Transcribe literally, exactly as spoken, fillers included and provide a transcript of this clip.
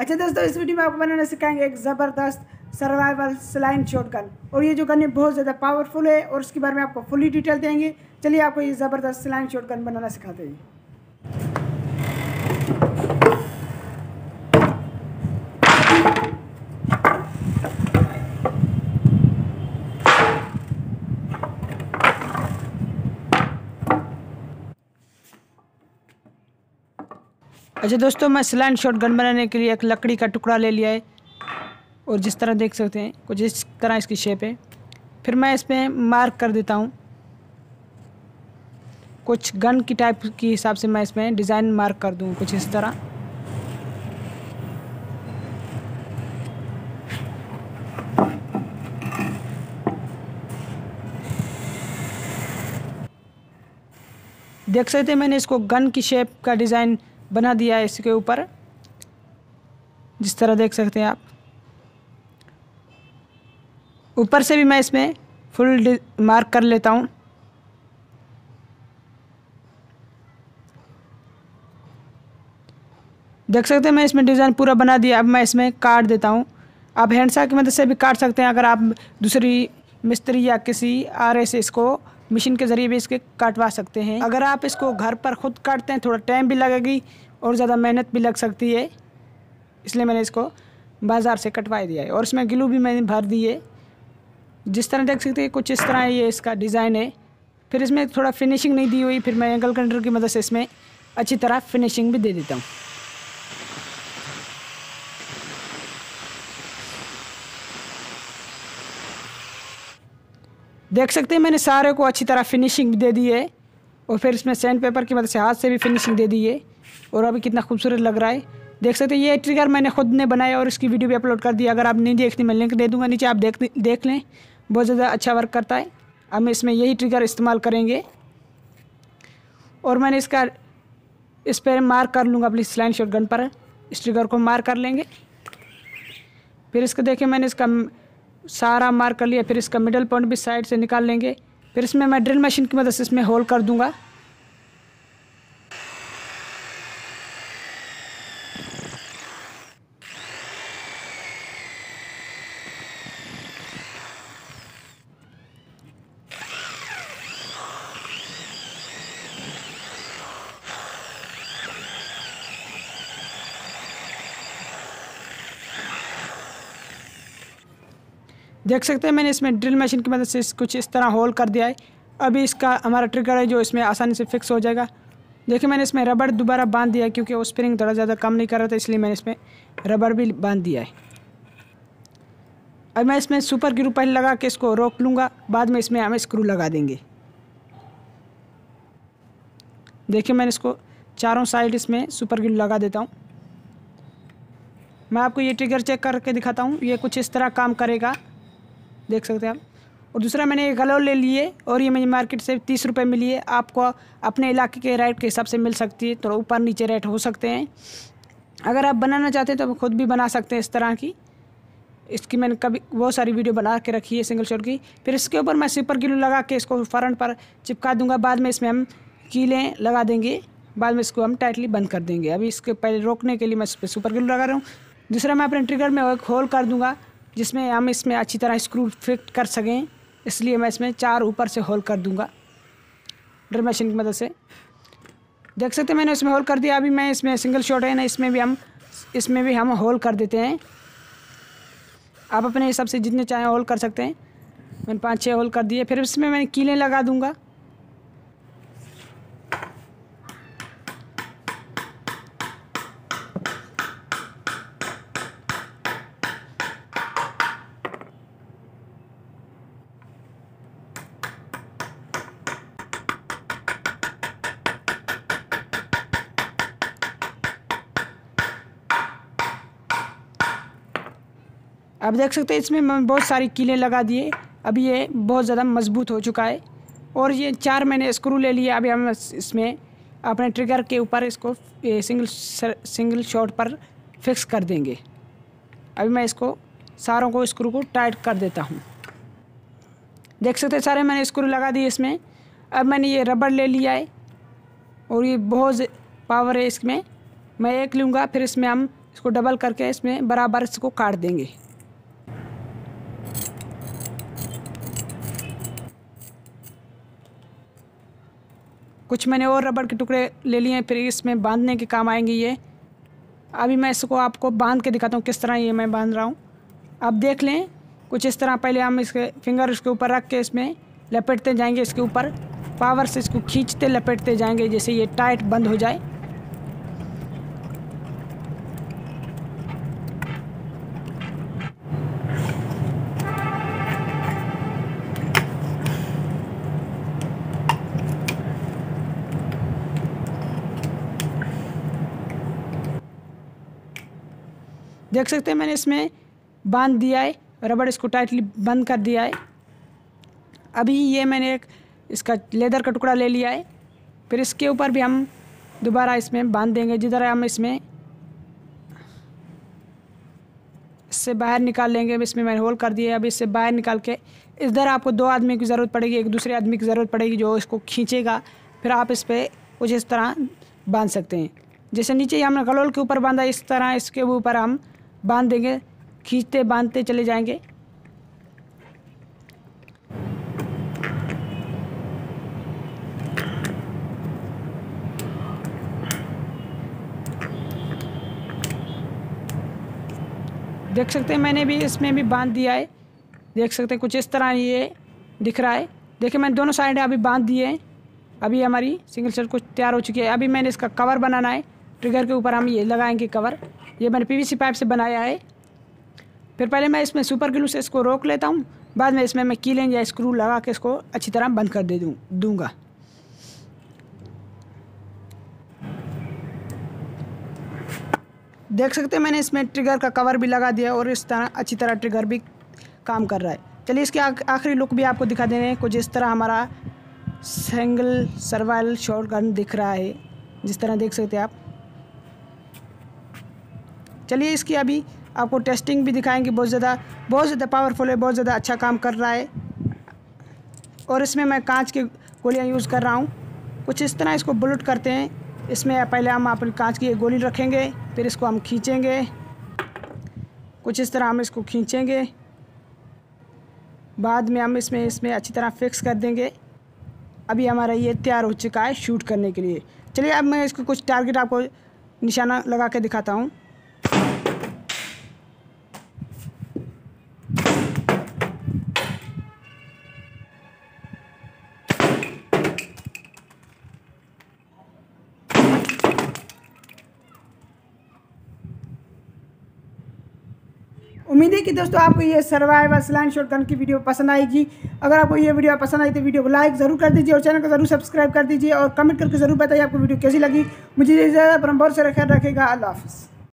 अच्छा दोस्तों, इस वीडियो में आपको बनाना सिखाएंगे एक ज़बरदस्त सर्वाइवल स्लाइम शॉटगन। और ये जो गन है बहुत ज़्यादा पावरफुल है और उसके बारे में आपको फुली डिटेल देंगे। चलिए आपको ये ज़बरदस्त स्लाइम शॉटगन बनाना सिखाते हैं। अच्छा दोस्तों, मैं स्लाइम शॉटगन बनाने के लिए एक लकड़ी का टुकड़ा ले लिया है और जिस तरह देख सकते हैं कुछ इस तरह इसकी शेप है। फिर मैं इसमें मार्क कर देता हूँ कुछ गन की टाइप के हिसाब से। मैं इसमें डिज़ाइन मार्क कर दूँ कुछ इस तरह। देख सकते हैं मैंने इसको गन की शेप का डिज़ाइन बना दिया है इसके ऊपर, जिस तरह देख सकते हैं आप। ऊपर से भी मैं इसमें फुल मार्क कर लेता हूँ। देख सकते हैं मैं इसमें डिज़ाइन पूरा बना दिया। अब मैं इसमें काट देता हूँ। आप हैंडसा की मदद से भी काट सकते हैं। अगर आप दूसरी मिस्त्री या किसी आरे से इसको मशीन के ज़रिए भी इसके काटवा सकते हैं। अगर आप इसको घर पर खुद काटते हैं थोड़ा टाइम भी लगेगी और ज़्यादा मेहनत भी लग सकती है, इसलिए मैंने इसको बाज़ार से कटवा दिया है। और इसमें ग्लू भी मैंने भर दी है। जिस तरह देख सकते हैं कुछ इस तरह ये इसका डिज़ाइन है। फिर इसमें थोड़ा फिनिशिंग नहीं दी हुई, फिर मैं एंगल कंट्रोल की मदद से इसमें अच्छी तरह फिनिशिंग भी दे देता हूँ। देख सकते हैं मैंने सारे को अच्छी तरह फिनिशिंग भी दे दी है और फिर इसमें सैंड पेपर की मदद से हाथ से भी फिनिशिंग दे दी है। और अभी कितना खूबसूरत लग रहा है। देख सकते हैं ये ट्रिगर मैंने खुद ने बनाया और इसकी वीडियो भी अपलोड कर दी। अगर आप नहीं देखती मैं लिंक दे दूंगा नीचे, आप देख देख लें। बहुत ज़्यादा अच्छा वर्क करता है। अब मैं इसमें यही ट्रिगर इस्तेमाल करेंगे और मैंने इसका इस पर मार्क कर लूँगा अपनी स्लाइम शॉटगन पर। इस ट्रिगर को मार्क कर लेंगे। फिर इसको देखिए मैंने इसका सारा मार्क कर लिया। फिर इसका मिडल पॉइंट भी साइड से निकाल लेंगे। फिर इसमें मैं ड्रिल मशीन की मदद से इसमें होल कर दूंगा। देख सकते हैं मैंने इसमें ड्रिल मशीन की मदद से कुछ इस तरह होल कर दिया है। अभी इसका हमारा ट्रिगर है जो इसमें आसानी से फिक्स हो जाएगा। देखिए मैंने इसमें रबड़ दोबारा बांध दिया है क्योंकि वो स्प्रिंग थोड़ा ज़्यादा कम नहीं कर रहा था, इसलिए मैंने इसमें रबड़ भी बांध दिया है। अब मैं इसमें सुपर ग्लू पहले लगा के इसको रोक लूँगा, बाद में इसमें हम स्क्रू लगा देंगे। देखिए मैंने इसको चारों साइड इसमें सुपर ग्लू लगा देता हूँ। मैं आपको ये ट्रिगर चेक करके दिखाता हूँ। ये कुछ इस तरह काम करेगा, देख सकते हैं आप। और दूसरा मैंने ये गलोल ले लिए और ये मुझे मार्केट से तीस रुपये मिली है। आपको अपने इलाके के रेट के हिसाब से मिल सकती है, थोड़ा तो ऊपर नीचे रेट हो सकते हैं। अगर आप बनाना चाहते हैं तो आप खुद भी बना सकते हैं इस तरह की। इसकी मैंने कभी बहुत सारी वीडियो बना के रखी है सिंगल शॉट की। फिर इसके ऊपर मैं सुपर ग्लू लगा के इसको फ्रंट पर चिपका दूंगा। बाद में इसमें हम कीलें लगा देंगे। बाद में इसको हम टाइटली बंद कर देंगे। अभी इसके पहले रोकने के लिए मैं इस पर सुपर ग्लू लगा रहा हूँ। दूसरा मैं अपने ट्रिगर में एक होल कर दूँगा जिसमें हम इसमें अच्छी तरह स्क्रू फिट कर सकें, इसलिए मैं इसमें चार ऊपर से होल कर दूंगा ड्रिल मशीन की मदद से। देख सकते हैं मैंने इसमें होल कर दिया। अभी मैं इसमें सिंगल शॉट है ना, इसमें भी हम इसमें भी हम होल कर देते हैं। आप अपने हिसाब से जितने चाहें होल कर सकते हैं। मैंने पाँच छः होल कर दिए। फिर इसमें मैं कीलें लगा दूंगा। अब देख सकते हैं इसमें मैं बहुत सारी कीलें लगा दिए। अभी ये बहुत ज़्यादा मजबूत हो चुका है। और ये चार मैंने स्क्रू ले लिए। अभी हम इसमें अपने ट्रिगर के ऊपर इसको सिंगल सिंगल शॉट पर फिक्स कर देंगे। अभी मैं इसको सारों को स्क्रू को टाइट कर देता हूँ। देख सकते हैं सारे मैंने स्क्रू लगा दिए इसमें। अब मैंने ये रबड़ ले लिया है और ये बहुत पावर है इसमें। मैं एक लूँगा, फिर इसमें हम इसको डबल करके इसमें बराबर इसको काट देंगे। कुछ मैंने और रबड़ के टुकड़े ले लिए हैं, फिर इसमें बांधने के काम आएंगे ये। अभी मैं इसको आपको बांध के दिखाता हूँ किस तरह ये मैं बांध रहा हूँ। आप देख लें कुछ इस तरह। पहले हम इसके फिंगर इसके ऊपर रख के इसमें लपेटते जाएंगे, इसके ऊपर पावर से इसको खींचते लपेटते जाएंगे जैसे ये टाइट बंद हो जाए। देख सकते हैं मैंने इसमें बांध दिया है, रबड़ इसको टाइटली बंद कर दिया है। अभी ये मैंने एक इसका लेदर का टुकड़ा ले लिया है, फिर इसके ऊपर भी हम दोबारा इसमें बांध देंगे। जिधर हम इसमें इससे बाहर निकाल लेंगे। अब इसमें मैंने होल कर दिया है। अब इससे बाहर निकाल के इधर आपको दो आदमी की ज़रूरत पड़ेगी, एक दूसरे आदमी की ज़रूरत पड़ेगी जो इसको खींचेगा। फिर आप इस पर कुछ इस तरह बांध सकते हैं। जैसे नीचे हमने गलोल के ऊपर बांधा, इस तरह इसके ऊपर हम बांध देंगे, खींचते बांधते चले जाएंगे। देख सकते हैं मैंने भी इसमें भी बांध दिया है। देख सकते हैं कुछ इस तरह ये दिख रहा है। देखिए मैंने दोनों साइड अभी बांध दिए हैं। अभी हमारी सिंगल शॉट कुछ तैयार हो चुकी है। अभी मैंने इसका कवर बनाना है। ट्रिगर के ऊपर हम ये लगाएंगे कवर। ये मैंने पीवीसी पाइप से बनाया है। फिर पहले मैं इसमें सुपर ग्लू से इसको रोक लेता हूँ, बाद में इसमें मैं कीलें या स्क्रू लगा के इसको अच्छी तरह बंद कर दे दूँ दूँगा। देख सकते हैं मैंने इसमें ट्रिगर का कवर भी लगा दिया और इस तरह अच्छी तरह ट्रिगर भी काम कर रहा है। चलिए इसके आखिरी लुक भी आपको दिखा दे रहे हैं। कुछ इस तरह हमारा सिंगल सर्वाइवल शॉटगन दिख रहा है, जिस तरह देख सकते हैं आप। चलिए इसकी अभी आपको टेस्टिंग भी दिखाएंगे। बहुत ज़्यादा बहुत ज़्यादा पावरफुल है, बहुत ज़्यादा अच्छा काम कर रहा है। और इसमें मैं कांच की गोलियां यूज़ कर रहा हूँ। कुछ इस तरह इसको बुलेट करते हैं। इसमें पहले हम अपनी कांच की एक गोली रखेंगे, फिर इसको हम खींचेंगे। कुछ इस तरह हम इसको खींचेंगे, बाद में हम इसमें इसमें अच्छी तरह फिक्स कर देंगे। अभी हमारा ये तैयार हो चुका है शूट करने के लिए। चलिए अब मैं इसको कुछ टारगेट आपको निशाना लगा के दिखाता हूँ। उम्मीद है कि दोस्तों आपको ये सर्वाइवल स्लाइड शॉटगन की वीडियो पसंद आएगी। अगर आपको ये वीडियो पसंद आई तो वीडियो को लाइक ज़रूर कर दीजिए और चैनल को ज़रूर सब्सक्राइब कर दीजिए और कमेंट करके ज़रूर बताइए आपको वीडियो कैसी लगी। मुझे ज़्यादा से रखेगा। अल्लाह हाफ़िज़।